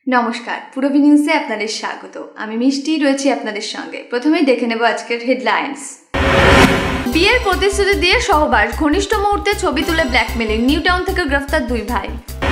নমস্কার, পুরবি নিউজে আপনাদের স্বাগত। আমি মিষ্টি রয়েছি আপনাদের সঙ্গে। প্রথমেই দেখে নেব আজকের হেডলাইন্স। বিয়ের প্রতিশ্রুতি দিয়ে সহবাস, ঘনিষ্ঠ মুহূর্তে ছবি তুলে ব্ল্যাকমেলিং, নিউ টাউন থেকে গ্রেফতার দুই ভাই।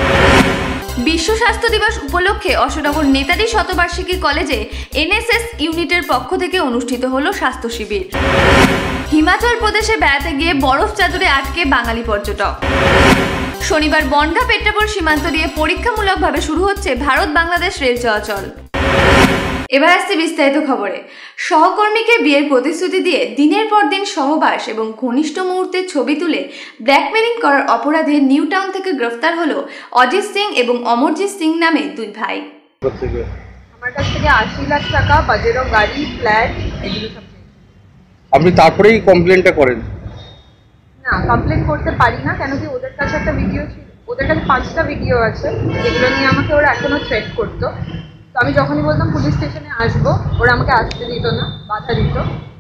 বিশ্ব স্বাস্থ্য দিবস উপলক্ষে অশোকনগর নেতাজি শতবার্ষিকী কলেজে এনএসএস ইউনিটের পক্ষ থেকে অনুষ্ঠিত হলো স্বাস্থ্য শিবির। হিমাচল প্রদেশে বেড়াতে গিয়ে বরফ চাদরে আটকে বাঙালি পর্যটক। শনিবার বনগাঁ পেট্রাপোল সীমান্ত দিয়ে পরীক্ষামূলকভাবে শুরু হচ্ছে ভারত বাংলাদেশ রেল চলাচল। এবার আসছে বিস্তারিত খবরে। সহকর্মীকে বিয়ের প্রতিশ্রুতি দিয়ে দিনের পর দিন সহবাস এবং ঘনিষ্ঠ মুহূর্তে ছবি তুলে ব্ল্যাকমেলিং করার অপরাধে নিউ টাউন থেকে গ্রেফতার হলো অজিত সিং এবং অমরজিৎ সিং নামে দুই ভাই। আমার কাছ থেকে 80 লাখ টাকা, পাজেরো গাড়ি, ফ্ল্যাট, এগুলো সব। আপনি তারপরেই কমপ্লেনটা করেন? না, কমপ্লেন করতে পারি না, কেন কি ওদের কাছে একটা ভিডিও ছিল, ওদের কাছে 5টা ভিডিও আছে যেগুলো নিয়ে আমাকে ওরা এখনো থ্রেট করতো। তো আমি যখনই বলতাম পুলিশ স্টেশনে আসবো, ওরা আমাকে আসতে দিত না, বাধা দিত।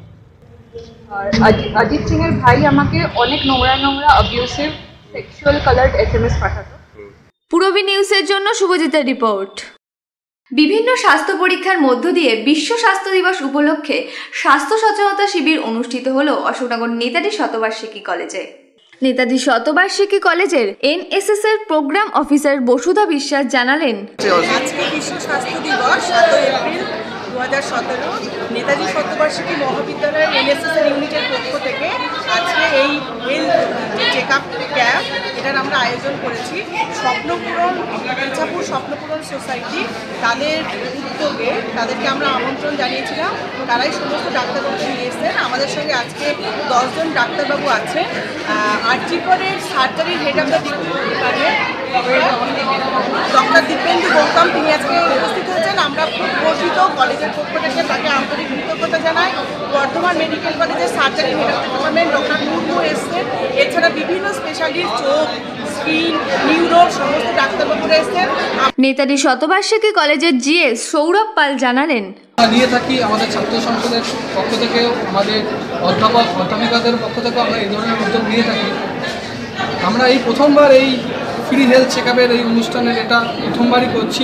আর অজিত সিং এর ভাই আমাকে অনেক নোংরা অ্যাবিউসিভ সেক্সুয়াল কালার্ড SMS পাঠাতো। পুরবি নিউজের জন্য শুভজিতের রিপোর্ট। বিভিন্ন স্বাস্থ্য পরীক্ষার মধ্য দিয়ে বিশ্ব স্বাস্থ্য দিবস উপলক্ষে স্বাস্থ্য সচেতনতা শিবির অনুষ্ঠিত হলো অশোকনগর নেতাজি শতবার্ষিকী কলেজে। নেতাজি শতবার্ষিকী কলেজের এনএসএস এর প্রোগ্রাম অফিসার বসুধা বিশ্বাস জানালেন, আজকে বিশ্ব স্বাস্থ্য দিবস 7 এপ্রিল 2017 নেতাজি শতবার্ষিকী মহাবিদ্যালয়ের এনএসএস এর ইউনিটের পক্ষ থেকে আজকে এই হেলথ চেকআপ ক্যাম্প এটার আমরা আয়োজন করেছি। স্বপ্নপূরণ ইচ্ছাপুর স্বপ্নপূরণ সোসাইটি তাদের উদ্যোগে তাদেরকে আমরা আমন্ত্রণ জানিয়েছিলাম। তারাই সমস্ত ডাক্তারবাবু নিয়ে এসেছেন। আমাদের সঙ্গে আজকে 10 জন ডাক্তারবাবু আছে। আর্জিকরের সার্জারির head of the department doctor Dipendu Gautam, তিনি আজকে উপস্থিত হয়েছেন। আমরা খুব গর্বিত, কলেজের পক্ষ থেকে তাকে আন্তরিক কৃতজ্ঞতা জানাই। বর্ধমান মেডিকেল কলেজের surgery head of the department doctor Murmu এসছেন। এছাড়া বিভিন্ন স্পেশালিস্ট, চোখ, স্কিন, নিউরো সমস্ত ডাক্তারবাবুরা এসছেন। নেতাজি শতবার্ষিকী কলেজের জিএস সৌরভ পাল জানালেন, নিয়ে থাকি আমাদের ছাত্র সংসদের পক্ষ থেকে, আমাদের অধ্যাপিকাদের পক্ষ থেকে আমরা এই ধরনের উদ্যোগ নিয়ে থাকি। আমরা এই প্রথমবার এই ফ্রি হেলথ চেক আপের এই অনুষ্ঠানের এটা প্রথমবারই করছি।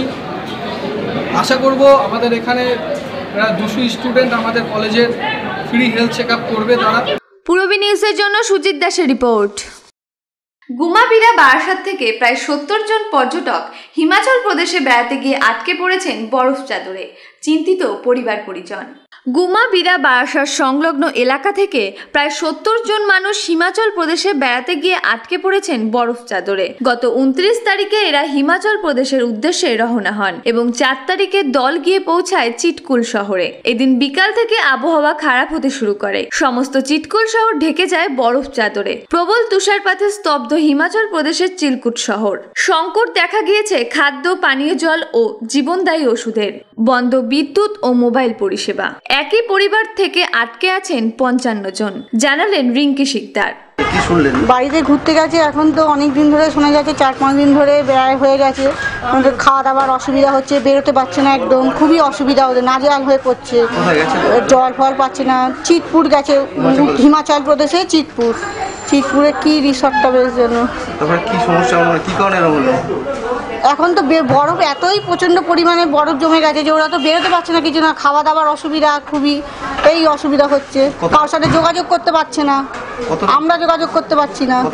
আশা করব আমাদের এখানে প্রায় 200 স্টুডেন্ট আমাদের কলেজের ফ্রি হেলথ চেক আপ করবে তারা। পুরবি নিউজের জন্য সুজিত দাসের রিপোর্ট। গুমা বারাসাত থেকে প্রায় 70 জন পর্যটক হিমাচল প্রদেশে বেড়াতে গিয়ে আটকে পড়েছেন বরফ চাদরে, চিন্তিত পরিবার পরিজন। গুমা বারাসাত সংলগ্ন এলাকা থেকে প্রায় 70 জন মানুষ হিমাচল প্রদেশে বেড়াতে গিয়ে আটকে পড়েছেন বরফ চাদরে। গত 29 তারিখে এরা হিমাচল প্রদেশের উদ্দেশ্যে রওনা হন এবং 4 তারিখে দল গিয়ে পৌঁছায় চিটকুল শহরে। এদিন বিকাল থেকে আবহাওয়া খারাপ হতে শুরু করে। সমস্ত চিটকুল শহর ঢেকে যায় বরফ চাদরে। প্রবল তুষারপাতে স্তব্ধ হিমাচল প্রদেশের চিলকুট শহর। সংকট দেখা গিয়েছে খাদ্য, পানীয় জল ও জীবনদায়ী ওষুধের। বন্ধ বিদ্যুৎ ও মোবাইল পরিষেবা। একই পরিবার থেকে আটকে আছেন 55 জন, জানালেন রিঙ্কি শিকদার। বাড়িতে ঘুরতে গেছে, এখন তো অনেক দিন ধরে শোনা যাচ্ছে 4-5 দিন ধরে বেড়াই হয়ে গেছে। ওদের খাওয়া দাওয়ার অসুবিধা হচ্ছে, বেরোতে পারছে না, একদম খুবই অসুবিধা, ওদের নাজেহাল হয়ে পড়ছে, জল ফল পাচ্ছে না। চিতপুর গেছে, হিমাচল প্রদেশে চিতপুরে কি রিসর্টটা বেশ জন্য। কি সমস্যা, কি কারণে হলো? এখন তো বরফ এতই প্রচণ্ড পরিমাণে বরফ জমে গেছে যে ওরা তো বেরোতে পারছে না, কিছু না, খাওয়া দাওয়ার অসুবিধা খুবই, এই অসুবিধা হচ্ছে। কারোর সাথে যোগাযোগ করতে পারছে না, আমরা যোগাযোগ করতে পারছি না।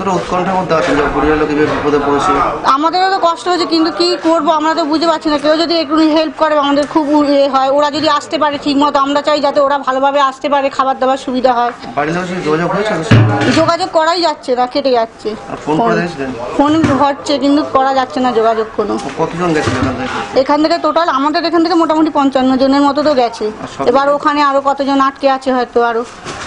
আমাদেরও তো কষ্ট হচ্ছে, কিন্তু কি করবো আমরা তো বুঝতে পারছি না। কেউ যদি একটু হেল্প করে আমাদের খুব হয়। ওরা যদি আসতে পারে ঠিক মতো, আমরা চাই যাতে ওরা ভালোভাবে আসতে পারে, খাবার দাবার সুবিধা হয়। যোগাযোগ করাই যাচ্ছে না, কেটে যাচ্ছে, ফোন হচ্ছে কিন্তু করা যাচ্ছে না যোগাযোগ কোনো। এখান থেকে টোটাল আমাদের এখান থেকে মোটামুটি 55 জনের মতো তো গেছে। এবার ওখানে আরো কতজন আটকে আছে হয়তো, আরো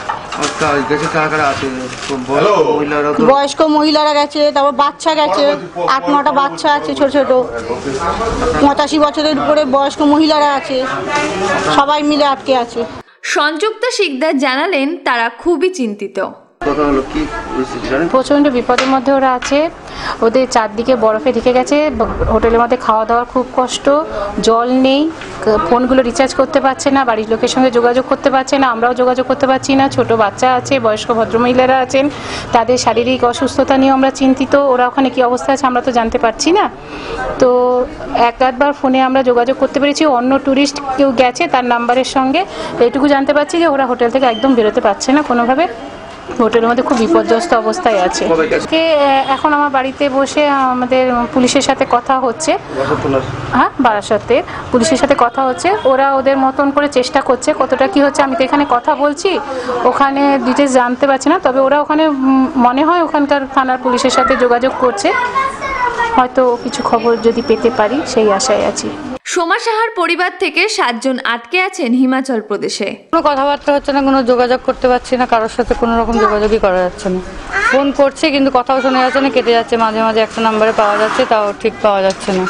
বয়স্ক মহিলারা গেছে, তারপর বাচ্চা গেছে, 8-9টা বাচ্চা আছে ছোট ছোট, 85 বছরের উপরে বয়স্ক মহিলারা আছে, সবাই মিলে আটকে আছে। সংযুক্তা শিকদার জানালেন তারা খুবই চিন্তিত। প্রচণ্ড বিপদের মধ্যে ওরা আছে। ওদের চারদিকে বরফে ঢেকে গেছে, হোটেলের মধ্যে খাওয়া দাওয়ার খুব কষ্ট, জল নেই, ফোনগুলো রিচার্জ করতে পারছে না, বাড়ির লোকের সঙ্গে যোগাযোগ করতে পারছে না, আমরাও যোগাযোগ করতে পারছি না। ছোট বাচ্চা আছে, বয়স্ক ভদ্রমহিলারা আছেন, তাদের শারীরিক অসুস্থতা নিয়ে আমরা চিন্তিত। ওরা ওখানে কী অবস্থা আছে আমরা তো জানতে পারছি না। তো একবার ফোনে আমরা যোগাযোগ করতে পেরেছি, অন্য ট্যুরিস্ট কেউ গেছে তার নাম্বারের সঙ্গে, এইটুকু জানতে পারছি যে ওরা হোটেল থেকে একদম বেরোতে পারছে না কোনোভাবে, হোটেলের মধ্যে খুব বিপর্যস্ত অবস্থায় আছে। এখন আমার বাড়িতে বসে আমাদের পুলিশের সাথে কথা হচ্ছে, হ্যাঁ বারাসতে পুলিশের সাথে কথা হচ্ছে, ওরা ওদের মতন করে চেষ্টা করছে। কতটা কি হচ্ছে আমি তো এখানে কথা বলছি, ওখানে ডিটেলস জানতে পারছি না, তবে ওরা ওখানে মনে হয় ওখানকার থানার পুলিশের সাথে যোগাযোগ করছে, হয়তো কিছু খবর যদি পেতে পারি সেই আশায় আছি। সোমা সাহার পরিবার থেকে 7 জন আটকে আছেন হিমাচল প্রদেশে। কোনো কথাবার্তা হচ্ছে না, কোনো যোগাযোগ করতে পারছি না, কারোর সাথে কোনো রকম যোগাযোগই করা যাচ্ছে না। ফোন করছে কিন্তু কথাও শোনা যাচ্ছে না, কেটে যাচ্ছে, মাঝে মাঝে একটা নাম্বারে পাওয়া যাচ্ছে, তাও ঠিক পাওয়া যাচ্ছে না।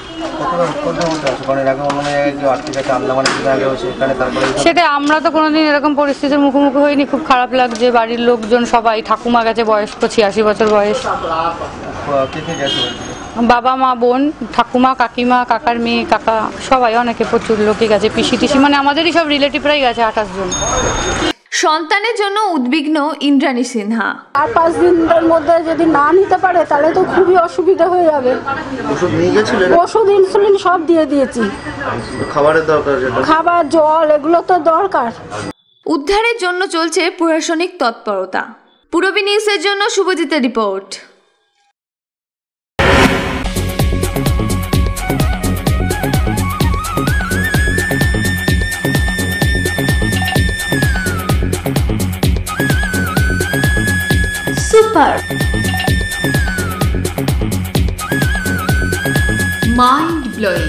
সেটা আমরা তো কোনোদিন এরকম পরিস্থিতির মুখোমুখি হইনি, খুব খারাপ লাগছে। বাড়ির লোকজন সবাই, ঠাকুমা গেছে বয়স্ক 86 বছর বয়স, বাবা মা বোন ঠাকুমা কাকিমা কাকার মেয়ে কাকা সবাই অনেকে প্রচুর লোকই গেছে, পিসি টিসি মানে আমাদেরই সব রিলেটিভরাই গেছে 28 জন। সন্তানের জন্য উদ্বিগ্ন ইন্দ্রাণী সিনহা। 4-5 দিনের মধ্যে যদি না নিতে পারে তাহলে তো খুবই অসুবিধা হয়ে যাবে। ওষুধ নিয়ে গেছিলেন? ওষুধ ইনসুলিন সব দিয়ে দিয়েছি, খাবারের দরকার, খাবার জল এগুলো তো দরকার। উদ্ধারের জন্য চলছে প্রশাসনিক তৎপরতা। পুরবী নিউজের জন্য শুভজিতের রিপোর্ট। Super mind blowing,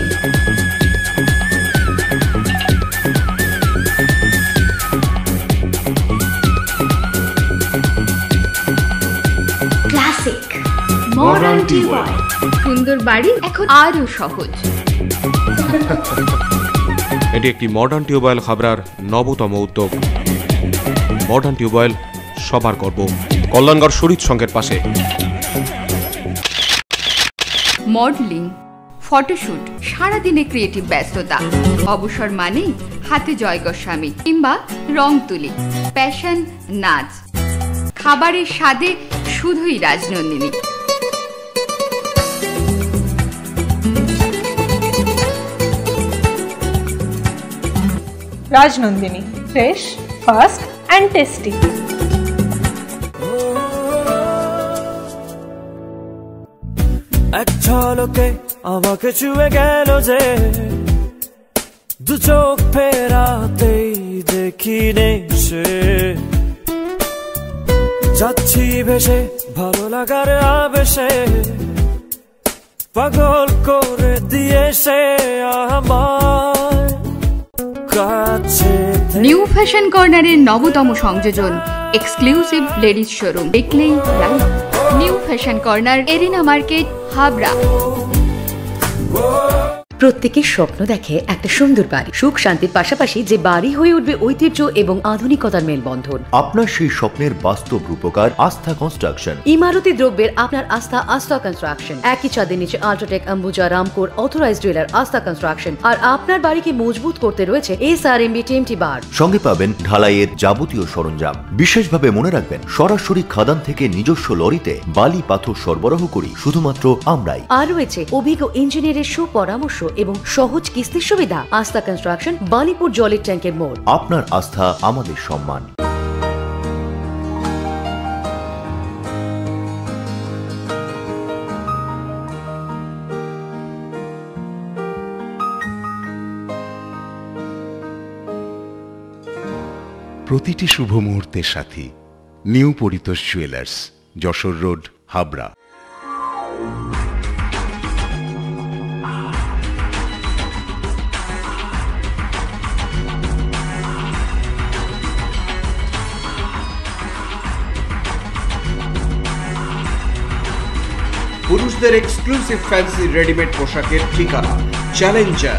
classic, modern tubewell, সুন্দর বাড়ি এখন আরো সহজ। এটি একটি মডার্ন টিউবওয়েল হাবড়ার নবতম উদ্যোগ। মডার্ন টিউবওয়েল সবার গর্ব, কল্যাণগড় শরীর সংঘের পাশে। মডেলিং, ফটোশুট, সারাদিনে ক্রিয়েটিভ ব্যস্ততা, অবসর মানেই হাতে জয় গোস্বামী কিংবা রং তুলি, প্যাশন, নাচ, খাবারের স্বাদে শুধুই Rajnandini. Rajnandini, fresh, fast and tasty. এক ঝলকে আমাকে ছুঁয়ে গেল যে, দু চোখ ফেরাতেই দেখি নেই সে, যাচ্ছি ভেসে ভালো লাগার আবেশে, পাগল করে দিয়েছে আমায় কাছে। নিউ ফ্যাশন কর্নারের নবতম সংযোজন, এক্সক্লুসিভ লেডিস শোরুম, দেখলেই live. New fashion corner, arena market, Habra. প্রত্যেকের স্বপ্ন দেখে একটা সুন্দর বাড়ি, সুখ শান্তির পাশাপাশি যে বাড়ি হয়ে উঠবে ঐতিহ্য এবং আধুনিকতার মেলবন্ধন। আপনার সেই স্বপ্নের বাস্তব রূপকার আস্থা কনস্ট্রাকশন। ইমারতি দ্রব্যের আপনার আস্থা কনস্ট্রাকশন। একই ছাদের নিচে আল্ট্রাটেক, অম্বুজা, রামকোর, অথরাইজড ডিলার আস্থা কনস্ট্রাকশন। আর আপনার বাড়িকে মজবুত করতে রয়েছে SRMB TMT বার। সঙ্গে পাবেন ঢালাইয়ের যাবতীয় সরঞ্জাম। বিশেষভাবে মনে রাখবেন, সরাসরি খাদান থেকে নিজস্ব লরিতে বালি পাথর সরবরাহ করি শুধুমাত্র আমরাই। আর রয়েছে অভিজ্ঞ ইঞ্জিনিয়ারের সুপরামর্শ এবং সহজ কিস্তির সুবিধা। আস্থা কনস্ট্রাকশন, বালিপুর জলের ট্যাঙ্কের মোড়। আপনার আস্থা আমাদের সম্মান। প্রতিটি শুভ মুহূর্তের সাথী new Paritosh jewellers, Jessore road, Habra. পুরুষদের এক্সক্লুসিভ ফ্যান্সি রেডিমেড পোশাকের ঠিকানা চ্যালেঞ্জার।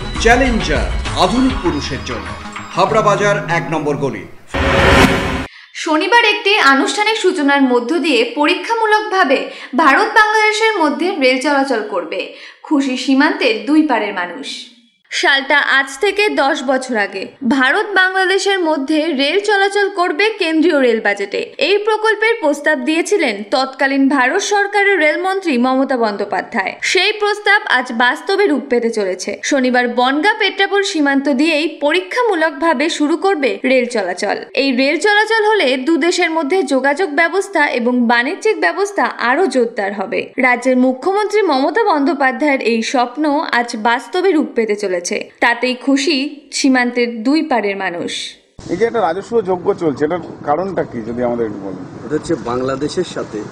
চ্যালেঞ্জার আধুনিক পুরুষের জন্য, হাবড়া বাজার 1 নম্বর গলি। শনিবার একটি আনুষ্ঠানিক সূচনার মধ্য দিয়ে পরীক্ষামূলকভাবে ভারত বাংলাদেশের মধ্যে রেল চলাচল করবে। খুশি সীমান্তের দুই পারের মানুষ। সালটা আজ থেকে 10 বছর আগে ভারত বাংলাদেশের মধ্যে রেল চলাচল করবে কেন্দ্রীয় রেল বাজেটে। এই প্রকল্পের প্রস্তাব দিয়েছিলেন তৎকালীন ভারত সরকারের রেলমন্ত্রী মমতা বন্দ্যোপাধ্যায়। সেই প্রস্তাব আজ বাস্তবে রূপ পেতে চলেছে। শনিবার বনগাঁ পেট্রাপোল সীমান্ত দিয়েই পরীক্ষামূলকভাবে শুরু করবে রেল চলাচল। এই রেল চলাচল হলে দুদেশের মধ্যে যোগাযোগ ব্যবস্থা এবং বাণিজ্যিক ব্যবস্থা আরও জোরদার হবে। রাজ্যের মুখ্যমন্ত্রী মমতা বন্দ্যোপাধ্যায়ের এই স্বপ্ন আজ বাস্তবে রূপ পেতে চলেছে। তাতেই খুশি সীমান্তের দুই পারের মানুষ। এই যে একটা রাজস্ব যোগ্য চলছে, এটার কারণটা কি যদি আমাদের একটু বলেন? এটা হচ্ছে বাংলাদেশের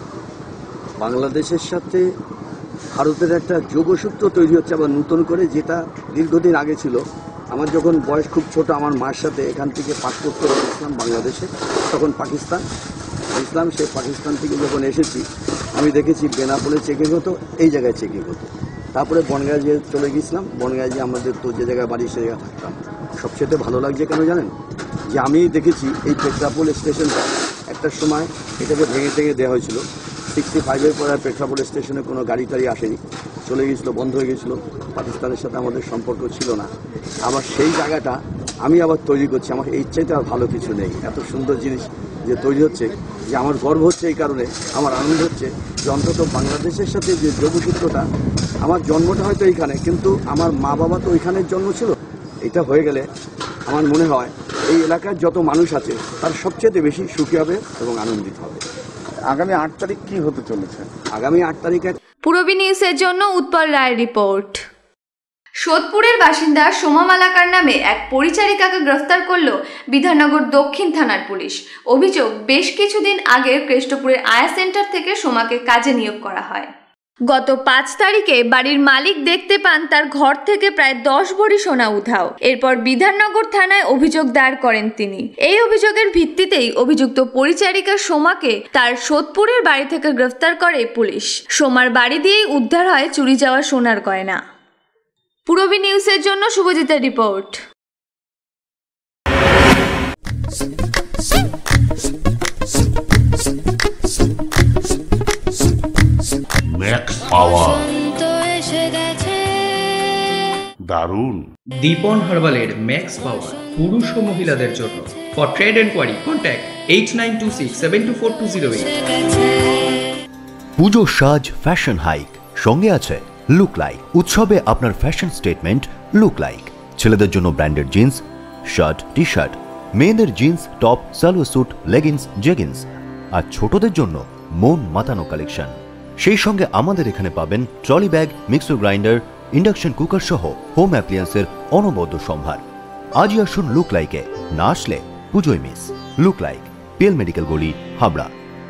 সাথে ভারতের একটা যোগসূত্র তৈরি হচ্ছে আবার নতুন করে, যেটা দীর্ঘদিন আগে ছিল। আমার যখন বয়স খুব ছোট, আমার মার সাথে এখান থেকে পাসপোর্ট করে গেছিলাম বাংলাদেশে, তখন পাকিস্তান ইসলাম। সেই পাকিস্তান থেকে যখন এসেছি আমি দেখেছি বেনাপোলে চেকিং হতো, এই জায়গায় চেকিং হতো। তারপরে বনগাঁ যে চলে গেছিলাম, বনগাঁ যে আমাদের তো যে জায়গায় বাড়ি সে জায়গায় থাকতাম। সবচেয়ে ভালো লাগছে কেন জানেন? যে আমি দেখেছি এই পেট্রাপোল স্টেশনটা একটা সময় এটাকে ভেঙে টেঙে দেওয়া হয়েছিল। 65-এর পর আর পেট্রাপোল স্টেশনে কোনো গাড়ি টাড়ি আসেনি, চলে গেছিলো, বন্ধ হয়ে গেছিলো। পাকিস্তানের সাথে আমাদের সম্পর্ক ছিল না। আবার সেই জায়গাটা আমি আবার তৈরি করছি। আমার এই চাইতে আর ভালো কিছু নেই। এত সুন্দর জিনিস যে তৈরি হচ্ছে, যে আমার গর্ব হচ্ছে, এই কারণে আমার আনন্দ হচ্ছে যে অন্তত বাংলাদেশের সাথে যে যোগসূত্রটা, আমার জন্মটা হয়তো এইখানে, কিন্তু আমার মা বাবা তো ওইখানের জন্ম ছিল। এটা হয়ে গেলে আমার মনে হয় এই এলাকার যত মানুষ আছে তার সবচেয়ে বেশি সুখী হবে এবং আনন্দিত হবে। আগামী 8 তারিখ কি হতে চলেছে? আগামী 8 তারিখে পূরবী নিউজের জন্য উৎপল রায়ের রিপোর্ট। সোদপুরের বাসিন্দা সোমা মালাকার নামে এক পরিচারিকাকে গ্রেফতার করল বিধাননগর দক্ষিণ থানার পুলিশ। অভিযোগ, বেশ কিছুদিন আগে কেষ্টপুরের আয়া সেন্টার থেকে সোমাকে কাজে নিয়োগ করা হয়। গত 5 তারিখে বাড়ির মালিক দেখতে পান তার ঘর থেকে প্রায় 10 ভরি সোনা উধাও। এরপর বিধাননগর থানায় অভিযোগ দায়ের করেন তিনি। এই অভিযোগের ভিত্তিতেই অভিযুক্ত পরিচারিকা সোমাকে তার সোদপুরের বাড়ি থেকে গ্রেফতার করে পুলিশ। সোমার বাড়ি দিয়েই উদ্ধার হয় চুরি যাওয়া সোনার গয়না। পূরবী নিউজের জন্য শুভজিতের রিপোর্ট। ম্যাক্স পাওয়ার দারুণ। দীপন হার্বালের ম্যাক্স পাওয়ার পুরুষ ও মহিলাদের জন্য। For trade enquiry contact 8926724208। পুজো সাজ ফ্যাশন হাইক, সঙ্গে আছে লুক লাইক। উৎসবে আপনার ফ্যাশন স্টেটমেন্ট লুক লাইক। ছেলেদের জন্য branded jeans, shirt, T shirt, মেয়েদের jeans, top, salwar suit, leggings, jeggings, আর ছোটদের জন্য মন মাতানো কালেকশন। সেই সঙ্গে আমাদের এখানে পাবেন trolley bag, mixer grinder, induction cooker সহ হোম অ্যাপ্লিয়েন্সের অনবদ্য সম্ভার। আজই আসুন লুক লাইকে, না আসলে পুজোয় miss. Look like, PL medical গলি, হাবড়া।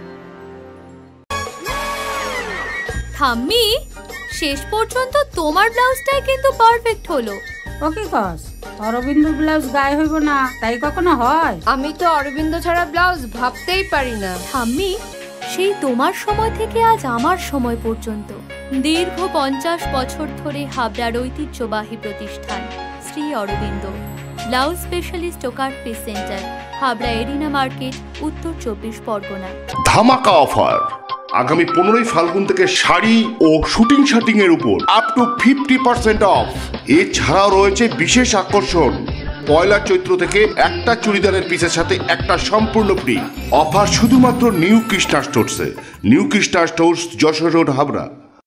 ঠাম্মি, শেষ পর্যন্ত তোমার ব্লাউজটাই কিন্তু পারফেক্ট হলো। ওকে কস, অরবিন্দ ব্লাউজ গায়ে হইব না তাই কখনো হয়? আমি তো অরবিন্দ ছাড়া ব্লাউজ ভাবতেই পারি না। ঠাম্মি, সেই তোমার সময় থেকে আজ আমার সময় পর্যন্ত দীর্ঘ 50 বছর ধরে হাবড়ার ঐতিহ্যবাহী প্রতিষ্ঠান শ্রী অরবিন্দ ব্লাউজ স্পেশালিস্ট ও cut piece centre, Habra arena market, Uttar 24 Pargana. ধামাকা অফার আগামী 15ই ফাল্গুন থেকে শাড়ি ও শুটিং শার্টিং এর উপর আপ টু 50% অফ। এছাড়াও রয়েছে বিশেষ আকর্ষণ, পয়লা চৈত্র থেকে একটা চুড়িদারের পিসের সাথে একটা সম্পূর্ণ ফ্রি। অফার শুধুমাত্র নিউ কৃষ্ণা স্টোরসে। New Krishna stores, Jessore road, Habra.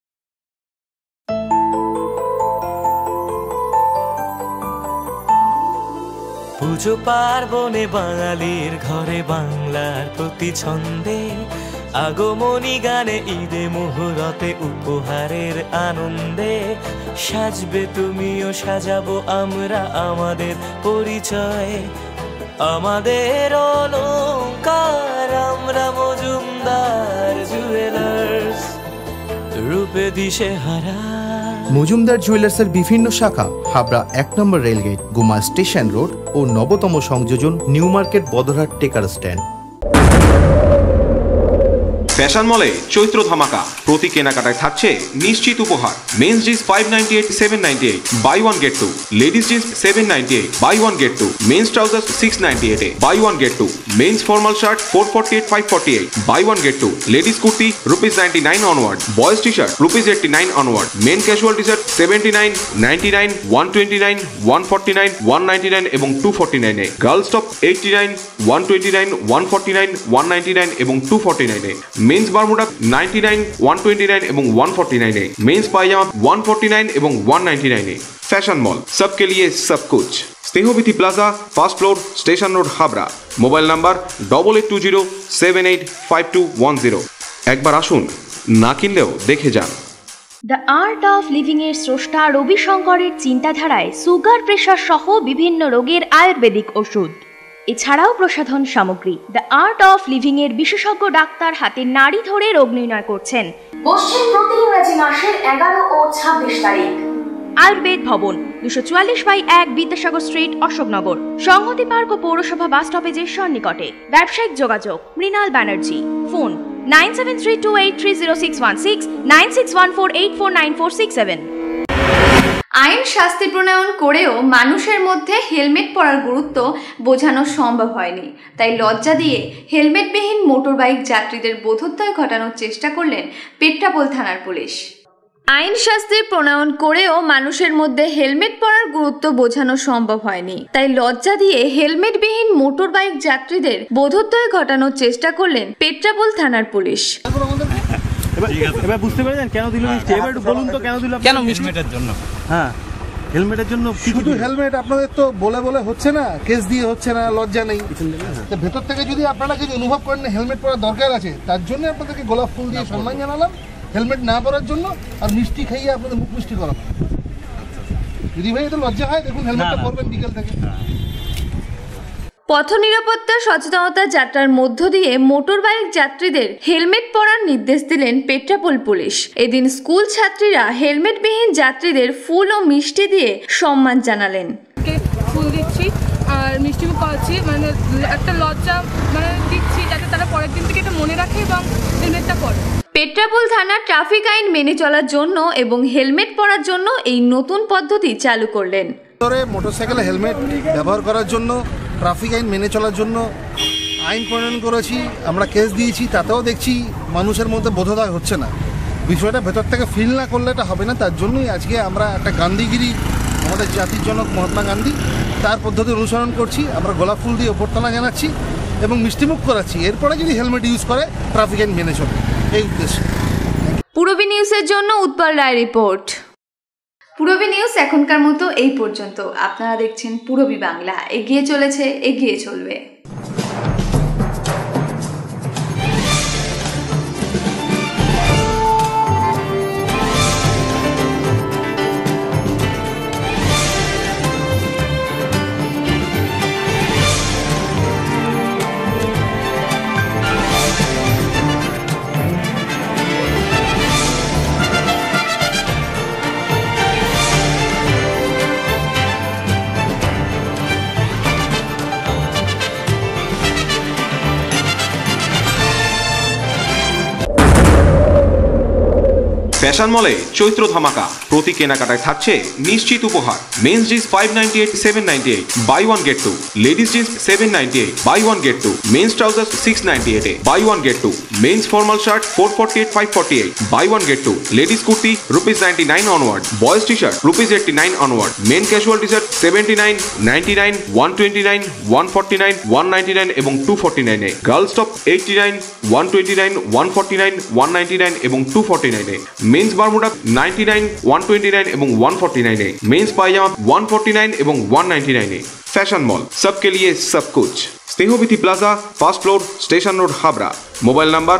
পুজো পার্বণে বাঙালির ঘরে বাংলার প্রতি ছন্দে, আগমনী গানে ঈদে মুহূর্তে উপহারের আনন্দে, সাজবে তুমিও সাজাবো আমরা আমাদের পরিচয়, আমাদের অলংকার আমরা মজুমদার জুয়েলার্স, রূপে দিশে হারা। মজুমদার জুয়েলার্সের বিভিন্ন শাখা হাবড়া 1 নম্বর রেলগেট, গুমা স্টেশন রোড ও নবতম সংযোজন new market, Badarhat trekker stand. Fashion মলে চৈত্র ধামাকা, প্রতি কেনাকাটায় থাকছে নিশ্চিত উপহার। Men's jeans 598 798 buy 1 get 2, ladies jeans 798 buy 1 get 2, men's trousers 698 buy 1 get 2, men's formal shirt 448 548 buy 1 get 2, ladies kurti ₹99 onward, boys T shirt ₹89 onward, men casual T shirt 79 99 129 149 199 এবং 249 এ, girls top 89 129 149 199 এবং 249 এ, মেন্স বারমুডা 99 129 এবং 149 এ, men's পায়জামা 149 এবং 199 এ। Fashion mall, सबके लिए सब कुछ। Snehobithi plaza, first floor, station road, Howrah. Mobile number 8820785210। একবার আসুন, না কিনলেও দেখে যান। দ্য আর্ট অফ লিভিং এর স্রষ্টা রবি শঙ্করের চিন্তাধারায় সুগার প্রেশার সহ বিভিন্ন রোগের আয়ুর্বেদিক ওষুধ, এছাড়াও প্রসাধন সামগ্রী। দ্য আর্ট অফ লিভিং এর বিশেষজ্ঞ ডাক্তার হাতে নাড়ি ধরে রোগ নির্ণয় করছেন। বসছেন প্রতি ইংরেজি মাসের 11 ও 26 তারিখ। আয়ুর্বেদ ভবন, 244/1 বিদ্যাসাগর স্ট্রিট, অশোকনগর, সংহতি পার্ক ও পৌরসভা বাস স্টপেজের সন্নিকটে। ব্যবসায়িক যোগাযোগ মৃণাল ব্যানার্জি, ফোন 9732830616 9614849467। আইন শাস্তি প্রণয়ন করেও মানুষের মধ্যে হেলমেট পরার গুরুত্ব বোঝানো সম্ভব হয়নি, তাই লজ্জা দিয়ে হেলমেটবিহীন মোটরবাইক যাত্রীদের বোধোদয় ঘটানোর চেষ্টা করলেন পেট্রাপোল থানার পুলিশ। আইন শাস্তি প্রণয়ন করেও মানুষের মধ্যে হেলমেট পরার গুরুত্ব বোঝানো সম্ভব হয়নি, তাই লজ্জা দিয়ে হেলমেটবিহীন মোটরবাইক যাত্রীদের বোধোদয় ঘটানোর চেষ্টা করলেন পেট্রাপোল থানার পুলিশ। এবার বুঝতে পেরেছেন কেন দিল মিষ্টি? এবার একটু বলুন তো কেন দিল? কেন হেলমেটের জন্য? হ্যাঁ, হেলমেটের জন্য। শুধু হেলমেট আপনাদের তো বলে বলে হচ্ছে না, কেস দিয়ে হচ্ছে না, লজ্জা নেই। ভেতর থেকে যদি আপনারা কিছু অনুভব করেন হেলমেট পরার দরকার আছে, তার জন্য আপনাদেরকে গোলাপ ফুল দিয়ে সম্মান জানালাম হেলমেট না পরার জন্য, আর মিষ্টি খাইয়ে আপনাদের মুখ মিষ্টি করাবো। যদি ভাই এটা লজ্জা হয়, দেখুন হেলমেটটা পরবেন বিকেল থেকে। পথ নিরাপত্তা সচেতনতা যাত্রার মধ্য দিয়ে মোটরবাইক যাত্রীদের হেলমেট পরার নির্দেশ দিলেন পেট্রাপোল পুলিশ। এদিন স্কুল ছাত্রীরা হেলমেটবিহীন যাত্রীদের ফুল ও মিষ্টি দিয়ে সম্মান জানালেন। ফুল দিচ্ছি আর মিষ্টি খাওয়াচ্ছি, মানে একটা লজ্জা মানে দিচ্ছি যাতে তারা পরের দিন থেকে এটা মনে রাখে এবং হেলমেটটা পরে। পেট্রাপোল থানা ট্রাফিক আইন মেনে চলার জন্য এবং হেলমেট পরার জন্য এই নতুন পদ্ধতি চালু করলেন। মোটরসাইকেলে হেলমেট ব্যবহার করার জন্য, ট্রাফিক আইন মেনে চলার জন্য আইন প্রণয়ন করেছি, আমরা কেস দিয়েছি, তাতেও দেখছি মানুষের মধ্যে বোধোদয় হচ্ছে না। বিষয়টা ভেতর থেকে ফিল না করলে এটা হবে না, তার জন্যই আজকে আমরা একটা গান্ধীগিরি, আমাদের জাতির জনক মহাত্মা গান্ধী, তার পদ্ধতি অনুসরণ করছি। আমরা গোলাপ ফুল দিয়ে অভ্যর্থনা জানাচ্ছি এবং মিষ্টিমুখ করাচ্ছি। এরপরে যদি হেলমেট ইউজ করে ট্রাফিক আইন মেনে চলে, এই উদ্দেশ্যে। পুরবী নিউজের জন্য উৎপল রায় রিপোর্ট। পুরবী নিউজ এখনকার মতো এই পর্যন্ত। আপনারা দেখছেন পুরবী বাংলা, এগিয়ে চলেছে, এগিয়ে চলবে। ফ্যাশন মলে চৈত্র ধামাকা, প্রতি কেনাকাটায় থাকছে নিশ্চিত উপহার। Men's jeans 598 798 buy 1 get 2, ladies jeans 798 buy 1 get 2, men's trousers 698 buy 1 get 2, men's formal shirt 448 548 buy 1 get 2, ladies kurti ₹99 onward, boys T shirt ₹89 onward, men casual T shirt 79 99 129 149 199 এবং 249 এ, গার্লস টপ 89 129 149 199 এবং 249 এ, মেন্স বারমুডা 99 129 এবং 149 এ, men's পায়জামা 149 এবং 199 এ। Fashion mall, सबके लिए सब कुछ। Snehobithi plaza, first floor, station road, Howrah. Mobile number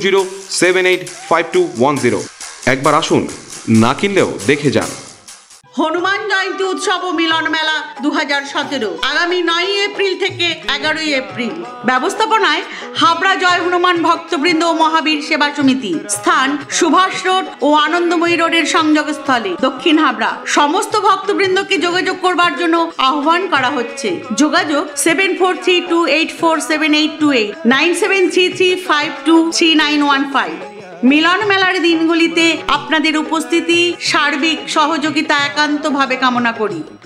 8820785210। একবার আসুন, না কিনলেও দেখে যান। হনুমান জয়ন্তী উৎসব ও মিলন মেলা 2017 আগামী 9 এপ্রিল থেকে 11 এপ্রিল। ব্যবস্থাপনায় হাবড়া জয় হনুমান ভক্তবৃন্দ ও মহাবীর সেবা সমিতি। স্থান সুভাষ রোড ও আনন্দময়ী রোডের সংযোগস্থলে দক্ষিণ হাবড়া। সমস্ত ভক্তবৃন্দকে যোগাযোগ করবার জন্য আহ্বান করা হচ্ছে। যোগাযোগ 7432847828 9733523915। মিলন মেলার দিনগুলিতে আপনাদের উপস্থিতি সার্বিক সহযোগিতা একান্তভাবে কামনা করি।